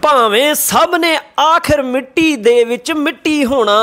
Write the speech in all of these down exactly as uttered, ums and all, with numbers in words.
भावें सब ने आखिर मिट्टी दे विच मिट्टी होना,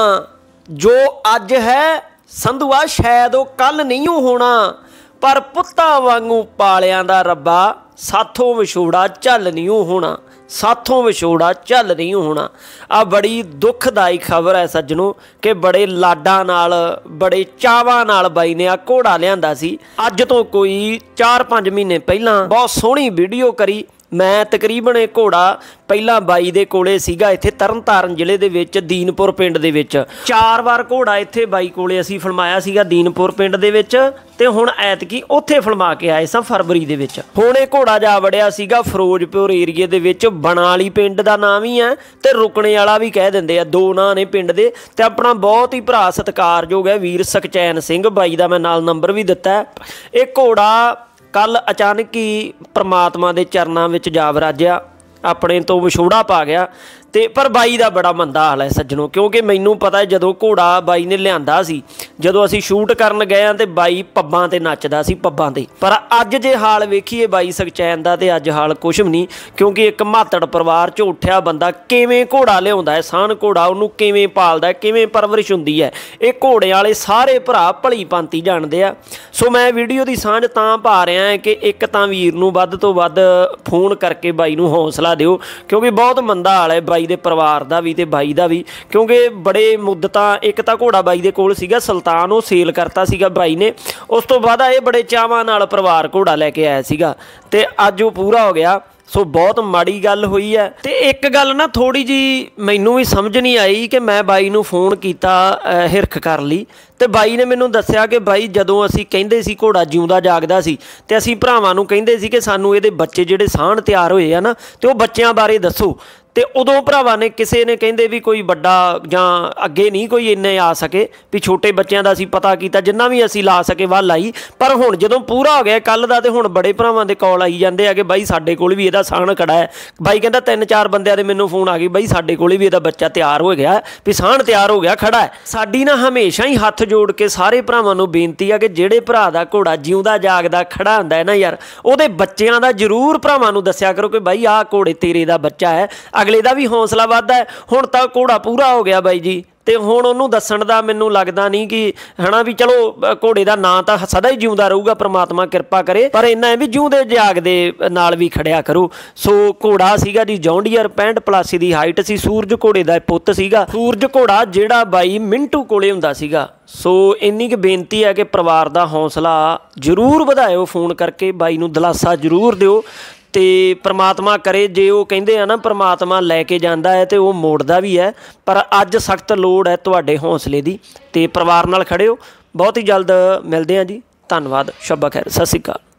जो अज है संधुआ शायद वो कल नहीं होना, पर पुत्ता वांगू पालियां दा रब्बा साथों विछोड़ा झल नहीं होना, साथों विछोड़ा झल नहीं होना। आ बड़ी दुखदाई खबर है सज्जनों कि बड़े लाडा नाल बड़े चावां नाल बाई ने आ घोड़ा लिआंदा सी। अज तो कोई चार पाँच महीने पहलां बहुत सोहनी वीडियो करी मैं, तकरीबन ये घोड़ा पहला बाई दे कोले सीगा इत्थे तरन तारण जिले दे विच दीनपुर पिंड दे विच। चार बार घोड़ा इत्थे बाई कोले असीं फिल्माया सीगा दीनपुर पिंड दे विच, ते हुण ऐतकी उत्थे फिल्मा के आए सां फरवरी दे विच। हुण ये घोड़ा जा वड़िया सीगा फिरोजपुर एरिए दे विच, बनाली पिंड दा नाम ही है ते रुकने वाला भी कह दिंदे आ, दो नां ने पिंड दे। ते अपना बहुत ही भरा सत्कारयोग है वीर सुखचैन सिंह बाई दा, मैं नाल नंबर भी दिता है। ये घोड़ा कल अचानक ही परमात्मा के चरणों में जा वराजिया, अपने तो विछोड़ा पा गया। ते पर बाई का बड़ा मंदा हाल है सज्जनों, क्योंकि मैनू पता है जदों घोड़ा बाई ने लिआंदा सी, जदों असीं शूट करन गए तो बाई पब्बां ते नचदा सी पब्बां ते। पर अज जे हाल वेखीए बाई सुखचैन दा ते अज हाल कुछ भी नहीं, क्योंकि एक मातड़ परिवार चों उठिया बंदा किवें घोड़ा लिआउंदा है, साण घोड़ा उहनूं किवें पालदा है, किवें परवरिश हुंदी है, ये घोड़े वाले सारे भरा भली भांति जाणदे आ। सो मैं वीडियो की सांझ तां पा रहा है कि एक तां वीर नूं वध तों वध फोन करके बाई नूं हौसला दिओ, क्योंकि बहुत मंदा हाल है बाई दे परिवार दा भी ते बाई दा भी। क्योंकि बड़े मुद्दतां एक तां घोड़ा बाई दे कोल सीगा सुल्तान, वो सेल करता सीगा बाई ने, उस तो बाद ये बड़े चावां नाल परिवार घोड़ा लैके आया सीगा ते अज वो पूरा हो गया। सो बहुत माड़ी गल हुई है। तो एक गल ना थोड़ी जी मैनू भी समझ नहीं आई कि मैं बाई नूं फोन किया हिरख कर ली, तो बाई ने मैनू दस्सिया कि बाई जदों असीं कहिंदे सी घोड़ा जिउंदा जागदा सी ते असीं भरावां नूं कहिंदे सी कि सानूं इहदे बच्चे जिहड़े साण तैयार होए आ ना, ते वो बच्चिਆਂ बारे दसो। तो उदों भरावां ने किसी ने कहिंदे भी कोई बड़ा जां अगे नहीं कोई इन्ने आ सके भी, छोटे बच्चों का असीं पता किया जिन्ना भी असीं ला सके वल आई। पर हुण जदों पूरा हो गया कल दा, तो हुण बड़े भरावां दे कॉल आई जांदे आ कि बाई साडे कोल भी इहदा साण खड़ा है। बाई कहंदा तीन चार बंदिआं दे मैनूं फोन आ गई, बाई साडे कोल भी इहदा बच्चा तैयार हो गया भी, साण तैयार हो गया खड़ा है। साडी ना हमेशा ही हत्थ जोड़ के सारे भरावां नूं बेनती है कि जिहड़े भरा दा घोड़ा जिउंदा जागदा खड़ा हुंदा है ना यार, उहदे बच्चिਆਂ दा जरूर भरावां नूं दस्सिया करो कि बाई आह घोड़े तेरे दा बच्चा है, अगले दा भी हौसला वादा है। हुण तां घोड़ा पूरा हो गया बाई जी, ते हुण उहनूं दस्सण दा मैनूं लगदा नहीं कि है ना भी चलो घोड़े दा नां तां सदा ही जिउंदा रहूगा, परमात्मा किरपा करे, पर इन्ना है भी जिउंदे जागदे नाल भी खड़िया करो। सो घोड़ा सीगा जी जौंडीयर पैंठ प्लासी दी हाइट सी, सूरज घोड़े दा पुੱਤ सीगा, सूरज घोड़ा जिहड़ा बाई मिंटू कोले हुंदा सीगा। सो इन्नी क बेनती है कि परिवार दा हौसला जरूर वधाइओ, फोन करके बाई नूं दिलासा जरूर दिओ। तो परमात्मा करे जे वो कहिंदे आ ना परमात्मा लैके जांदा है तो वो मोड़दा भी है, पर अज सख्त लोड़ है तुहाडे हौसले दी, ते परिवार नाल खड़े हो। बहुत ही जल्द मिलदे आ जी, धन्नवाद, शब्बा खैर, सत श्री अकाल।